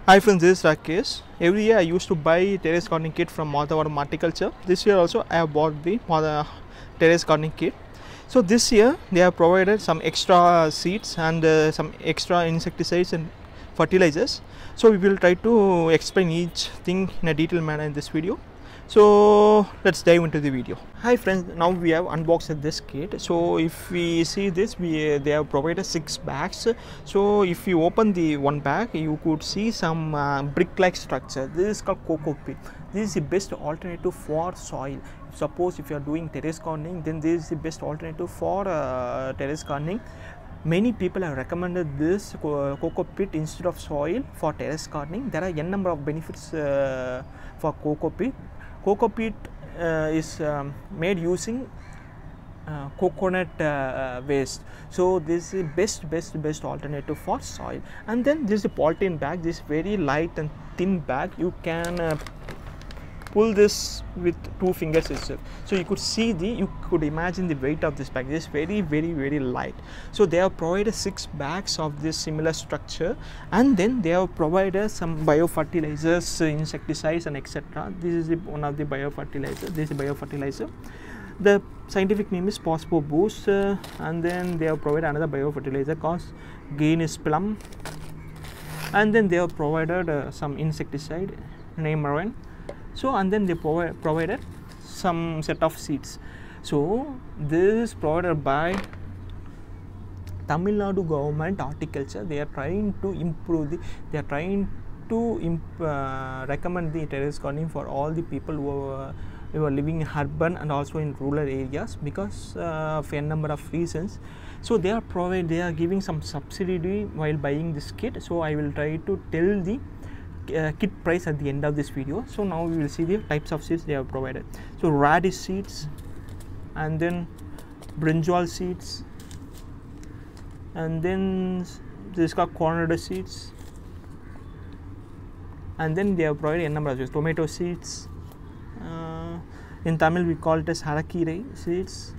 Hi friends, this is Rakesh. Every year I used to buy terrace gardening kit from Madhavaram Horticulture. This year also I have bought the terrace gardening kit. So this year they have provided some extra seeds and some extra insecticides and fertilizers. So we will try to explain each thing in a detailed manner in this video. So let's dive into the video. Hi friends, now we have unboxed this kit. So if we see this, they have provided 6 bags. So if you open the one bag, you could see some brick-like structure. This is called coco pit. This is the best alternative for soil. Suppose if you are doing terrace gardening, then this is the best alternative for terrace gardening. Many people have recommended this coco pit instead of soil for terrace gardening. There are n number of benefits for coco pit. Coco pit is made using coconut waste. So this is best alternative for soil. And then this is a polythene bag. This very light and thin bag. You can pull this with 2 fingers itself. So you could imagine the weight of this bag. This is very light. So they have provided 6 bags of this similar structure, and then they have provided some biofertilizers, insecticides and etc. This is one of the biofertilizer. This is biofertilizer. The scientific name is Phospho Boost, and then they have provided another biofertilizer called Green Plum, and then they have provided some insecticide named Marine. So and then they provided some set of seeds. So this is provided by Tamil Nadu government horticulture. They are trying to improve recommend the terrace gardening for all the people who are living in urban and also in rural areas because of a number of reasons. So they are giving some subsidy while buying this kit. So I will try to tell the kit price at the end of this video. So now we will see the types of seeds they have provided. So radish seeds, and then brinjal seeds, and then this is called coriander seeds, and then they have provided a number of seeds. Tomato seeds, in Tamil we call it as harakire seeds,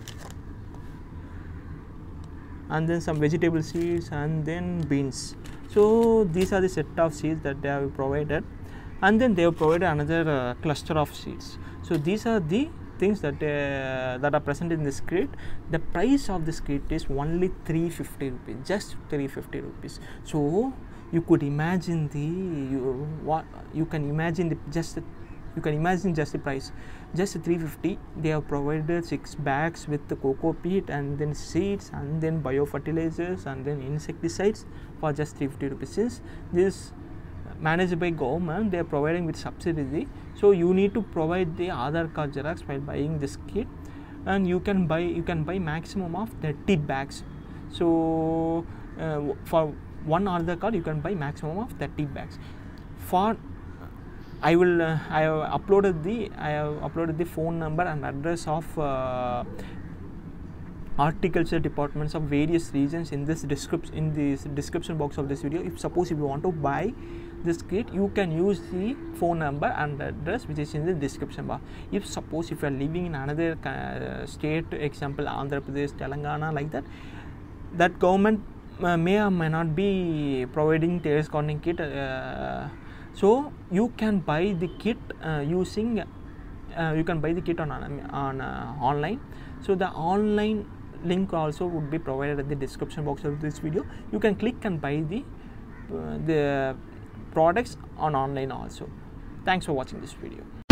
and then some vegetable seeds, and then beans. So these are the set of seeds that they have provided, and then they have provided another cluster of seeds. So these are the things that are present in this kit. The price of this kit is only 350 rupees, just 350 rupees. So you could imagine you can imagine just the price, just 350. They have provided 6 bags with the coco peat, and then seeds, and then biofertilizers, and then insecticides for just 350 rupees. Since this managed by government, they are providing with subsidy. So you need to provide the Aadhaar card xerox while buying this kit, and you can buy maximum of 30 bags. So for one Aadhaar card you can buy maximum of 30 bags. For I have uploaded the phone number and address of horticulture departments of various regions in this description box of this video. If you want to buy this kit, you can use the phone number and address which is in the description bar. If you are living in another state, example Andhra Pradesh, Telangana, like that government may or may not be providing terrace gardening kit. So you can buy the kit using on online. So the online link also would be provided at the description box of this video. You can click and buy the products on online also. Thanks for watching this video.